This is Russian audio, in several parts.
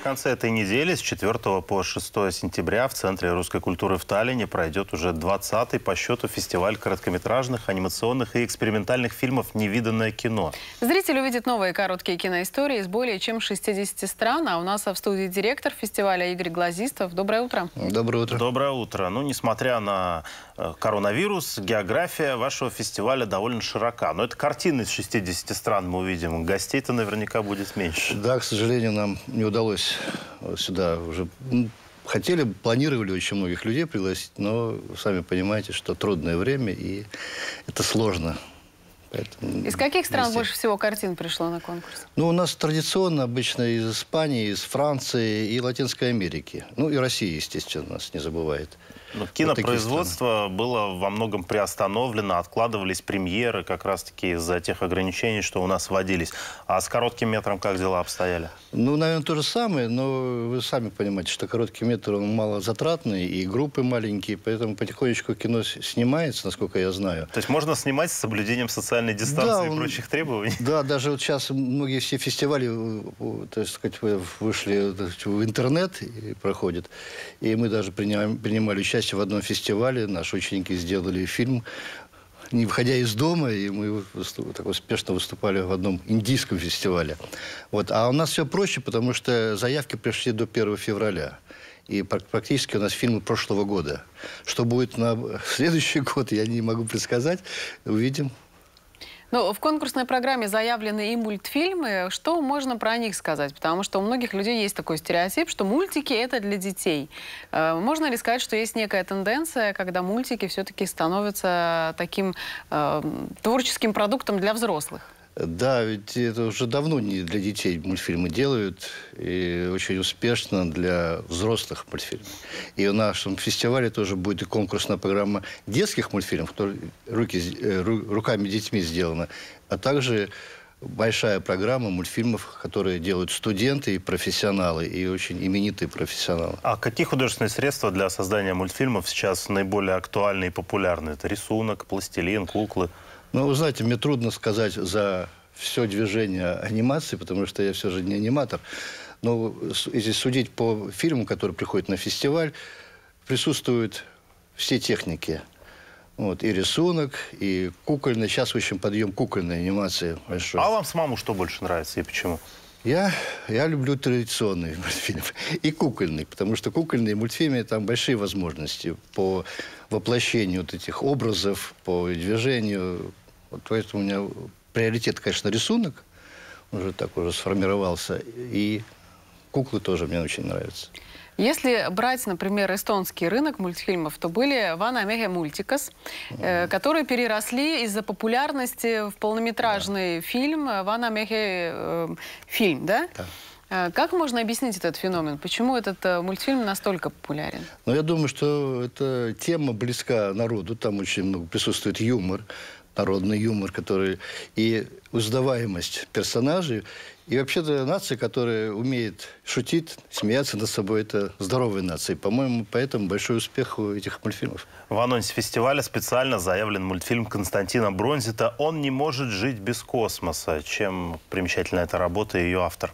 конце этой недели, с 4 по 6 сентября, в Центре русской культуры в Таллине пройдет уже 20-й по счету фестиваль короткометражных, анимационных и экспериментальных фильмов «Невиданное кино». Зритель увидит новые короткие киноистории из более чем 60 стран. А у нас в студии директор фестиваля Игорь Глазистов. Доброе утро. Доброе утро. Доброе утро. Ну, несмотря на коронавирус, география вашего фестиваля довольно широка. Но это картины из 60 стран мы увидим. Гостей-то наверняка будет меньше. Да, к сожалению, нам не удалось сюда уже... Хотели, планировали очень многих людей пригласить, но сами понимаете, что трудное время, и это сложно. Поэтому из каких стран больше всего картин пришло на конкурс? Ну, у нас традиционно обычно из Испании, из Франции и Латинской Америки. Ну, и Россия, естественно, нас не забывает. Но кинопроизводство было во многом приостановлено, откладывались премьеры как раз-таки из-за тех ограничений, что у нас вводились. А с коротким метром как дела обстояли? Ну, наверное, то же самое, но вы сами понимаете, что короткий метр, он малозатратный, и группы маленькие, поэтому потихонечку кино снимается, насколько я знаю. То есть можно снимать с соблюдением социальной дистанции и прочих требований? Да, даже вот сейчас многие все фестивали, так сказать, вышли в интернет и проходят, и мы даже принимали участие в одном фестивале. Наши ученики сделали фильм, не выходя из дома, и мы так успешно выступали в одном индийском фестивале. Вот. А у нас все проще, потому что заявки пришли до 1 февраля. И практически у нас фильмы прошлого года. Что будет на следующий год, я не могу предсказать. Увидим. Ну, в конкурсной программе заявлены и мультфильмы. Что можно про них сказать? Потому что у многих людей есть такой стереотип, что мультики – это для детей. Можно ли сказать, что есть некая тенденция, когда мультики все-таки становятся таким творческим продуктом для взрослых? Да, ведь это уже давно не для детей мультфильмы делают, и очень успешно для взрослых мультфильмов. И в нашем фестивале тоже будет и конкурсная программа детских мультфильмов, которые руками детьми сделана, а также большая программа мультфильмов, которые делают студенты и профессионалы, и очень именитые профессионалы. А какие художественные средства для создания мультфильмов сейчас наиболее актуальны и популярны? Это рисунок, пластилин, куклы? Ну, вы знаете, мне трудно сказать за все движение анимации, потому что я все же не аниматор. Но если судить по фильмам, которые приходят на фестиваль, присутствуют все техники. Вот, и рисунок, и кукольный. Сейчас очень подъем кукольной анимации большой. А вам самому что больше нравится и почему? Я люблю традиционные мультфильмы и кукольные, потому что кукольные мультфильмы, там большие возможности по воплощению вот этих образов, по движению. Вот поэтому у меня приоритет, конечно, рисунок, уже сформировался, и куклы тоже мне очень нравятся. Если брать, например, эстонский рынок мультфильмов, то были «Вана-Меге Мультикас», которые переросли из-за популярности в полнометражный фильм «Вана-Меге фильм», да? Да. Как можно объяснить этот феномен? Почему этот мультфильм настолько популярен? Ну, я думаю, что эта тема близка народу, там очень много присутствует юмор, народный юмор, который и узнаваемость персонажей. И вообще-то нация, которая умеет шутить, смеяться над собой, это здоровая нация. По-моему, поэтому большой успех у этих мультфильмов. В анонсе фестиваля специально заявлен мультфильм Константина Бронзита «Он не может жить без космоса». Чем примечательна эта работа и ее автор?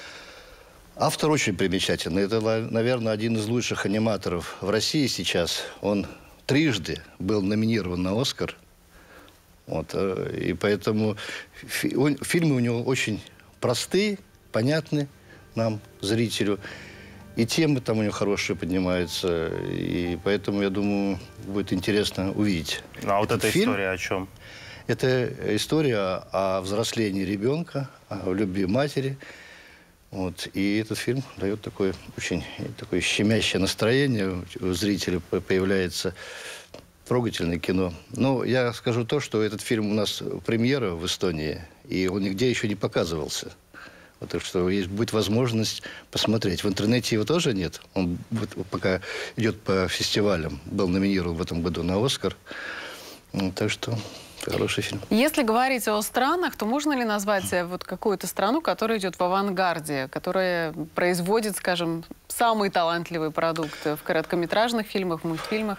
Автор очень примечательный. Это, наверное, один из лучших аниматоров в России сейчас. Он трижды был номинирован на «Оскар». Вот, и поэтому фильмы у него очень простые, понятны нам, зрителю. И темы там у него хорошие поднимаются. И поэтому, я думаю, будет интересно увидеть. А вот эта история о чем? Это история о взрослении ребенка, о любви матери. Вот. И этот фильм дает такое очень такое щемящее настроение. У зрителя появляется трогательное кино. Но я скажу то, что этот фильм у нас премьера в Эстонии, и он нигде еще не показывался. Вот, так что будет возможность посмотреть. В интернете его тоже нет. Он пока идет по фестивалям. Был номинирован в этом году на «Оскар». Так что хороший фильм. Если говорить о странах, то можно ли назвать вот какую-то страну, которая идет в авангарде, которая производит, скажем, самый талантливый продукт в короткометражных фильмах, мультфильмах?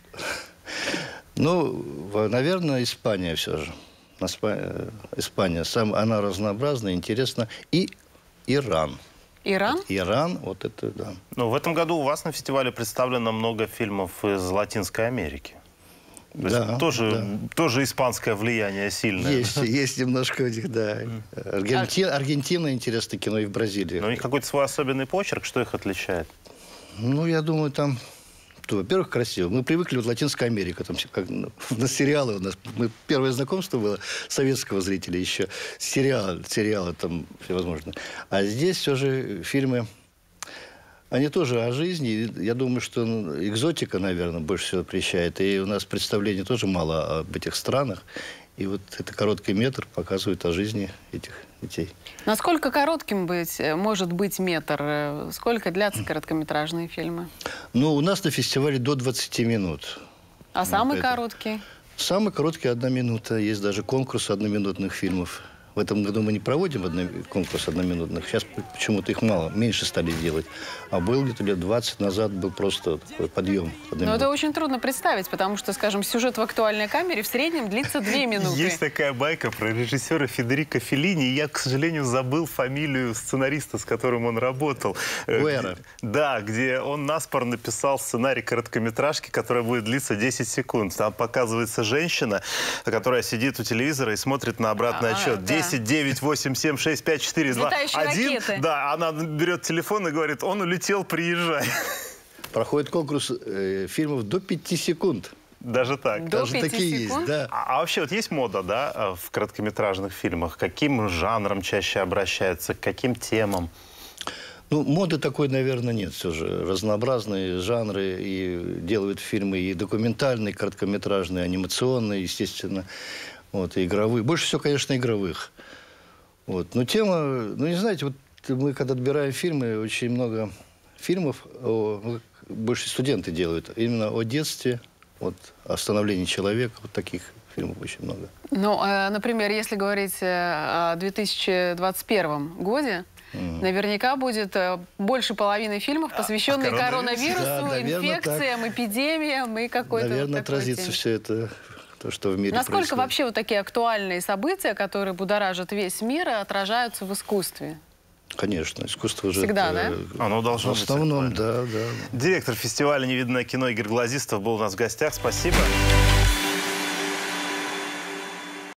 Ну, наверное, Испания все же. Испания, она разнообразна, интересна. И Иран. Иран? Иран, вот это, да. Ну, в этом году у вас на фестивале представлено много фильмов из Латинской Америки. То Да, есть тоже испанское влияние сильное. Есть немножко у них, да. Аргентина, интересное кино, и в Бразилии. Но у них какой-то свой особенный почерк, что их отличает? Ну, я думаю, там... Во-первых, красиво. Мы привыкли в Латинской Америке, там, как на сериалы у нас. Первое знакомство было советского зрителя еще. Сериалы там всевозможные. А здесь все же фильмы, они тоже о жизни. Я думаю, что экзотика, наверное, больше всего прельщает. И у нас представлений тоже мало об этих странах. И вот это короткий метр показывает о жизни этих детей. Насколько коротким может быть метр? Сколько длятся короткометражные фильмы? Ну, у нас на фестивале до 20 минут. А самый короткий? Самый короткий 1 минута. Есть даже конкурс одноминутных фильмов. В этом году мы не проводим конкурс одноминутных. Сейчас почему-то их мало, меньше стали делать. А был где-то лет 20 назад, был просто такой подъем. Но это очень трудно представить, потому что, скажем, сюжет в «Актуальной камере» в среднем длится 2 минуты. Есть такая байка про режиссера Федерико Феллини. Я, к сожалению, забыл фамилию сценариста, с которым он работал. Гуэра. Да, где он наспор написал сценарий короткометражки, которая будет длиться 10 секунд. Там показывается женщина, которая сидит у телевизора и смотрит на обратный отсчет. Да. 10, 9, 8, 7, 6, 5, 4, 2, Летающие 1. ракеты. Да, она берет телефон и говорит: он улетел, приезжай. Проходит конкурс фильмов до 5 секунд. Даже так. До Даже 5 такие секунд? есть, да. А вообще вот есть мода, да, в короткометражных фильмах? Каким жанром чаще обращаются, к каким темам? Ну, моды такой, наверное, нет все же. Разнообразные жанры и делают фильмы и документальные, и короткометражные, и анимационные, естественно, вот, и игровые. Больше всего, конечно, игровых. Вот. Но тема, ну, не знаете, вот мы когда отбираем фильмы, очень много фильмов, больше студенты делают, именно о детстве, вот, о становлении человека, вот таких фильмов очень много. Ну, например, если говорить о 2021 годе, наверняка будет больше половины фильмов, посвященных коронавирусу, Да, наверное, инфекциям, так. эпидемиям и какой-то Наверное, вот такой отразится теме. все это, то, что в мире Насколько происходит. вообще вот такие актуальные события, которые будоражат весь мир, отражаются в искусстве? Конечно, искусство уже... Всегда, да? Оно должно В быть основном, актуально. да, да. Директор фестиваля «Невиданное кино» Игорь Глазистов был у нас в гостях. Спасибо.